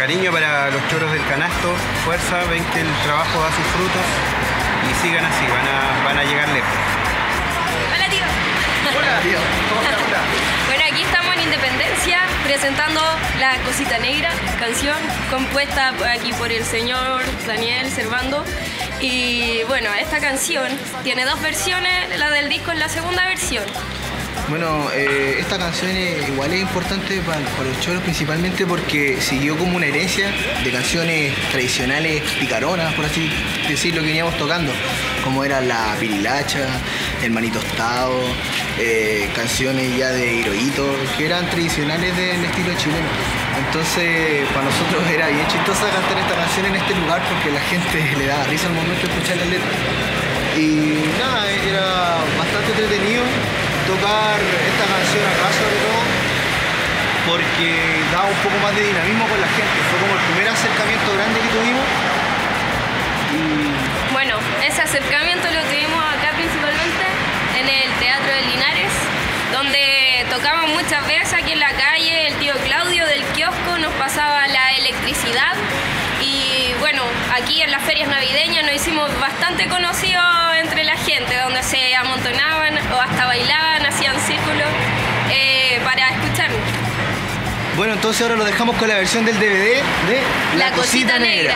cariño para los choros del canasto, fuerza, ven que el trabajo da sus frutos y sigan así, van a llegar lejos. Hola tío. Hola tío, ¿cómo estás? Bueno, aquí estamos en Independencia presentando La Cosita Negra, canción compuesta aquí por el señor Daniel Servando. Y bueno, esta canción tiene dos versiones, la del disco es la segunda versión. Bueno, esta canción igual es importante para los choros, principalmente porque siguió como una herencia de canciones tradicionales picaronas, por así decirlo, que veníamos tocando, como era la pirilacha, el maní tostado, canciones ya de Hirohito, que eran tradicionales del estilo chileno. Entonces, para nosotros era bien chistosa cantar esta canción en este lugar porque la gente le daba risa al momento de escuchar la letra. Y nada, era bastante entretenido tocar esta canción acá, sobre todo porque daba un poco más de dinamismo con la gente. Fue como el primer acercamiento grande que tuvimos. Bueno, ese acercamiento lo tuvimos acá principalmente en el Teatro de Linares, donde tocamos muchas veces aquí en la calle. El tío Claudio del kiosco nos pasaba la electricidad y bueno, aquí en las ferias navideñas nos hicimos bastante conocidos entre la gente, donde se amontonaban o hasta bailaban, hacían círculos para escucharnos. Bueno, entonces ahora lo dejamos con la versión del DVD de La Cosita Negra.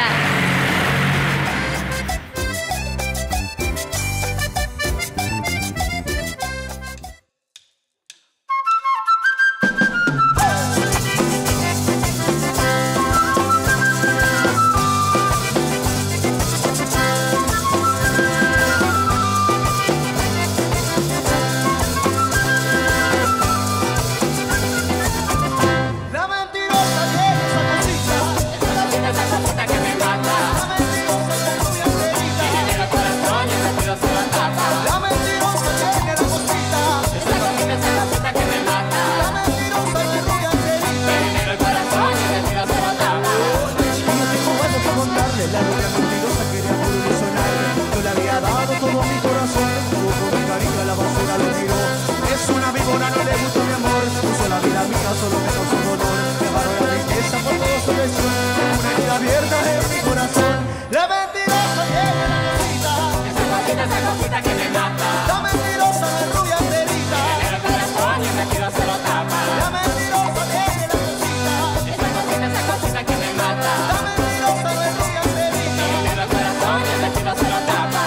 Solo me causó dolor, me paró la riqueza por todo su lesión, una herida abierta en mi corazón. La mentirosa tiene la cosita, esa cosita que me mata. La mentirosa me rubia enterita, en el corazón y me tira se lo tapa. La mentirosa tiene la cosita, esa cosita que me mata. La mentirosa me rubia enterita, en el corazón y me tira se lo tapa.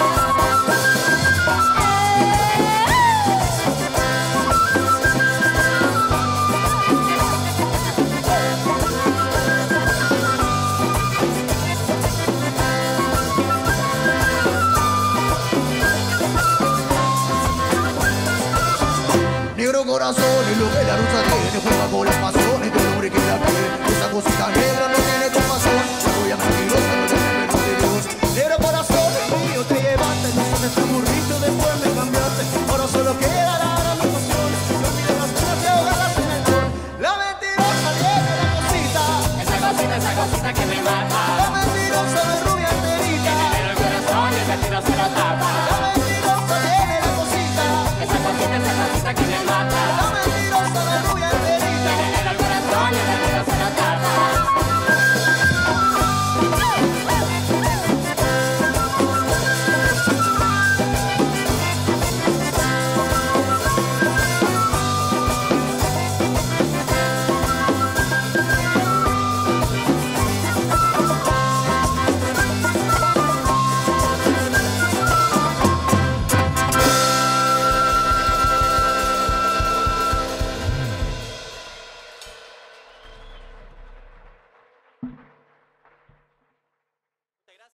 Corazón y lo que la rusa tiene, juega con las pasiones del hombre que la quiere. Esa cosita negra no tiene compasión, la rubia mentirosa no tiene perdón de Dios. Negro corazón el mío te llevaste, no se me fue burrito, después me cambiaste. Ahora solo queda la gran emoción, yo olvidé las penas y ahogarlas en el alcohol. La mentirosa tiene la cosita, esa cosita que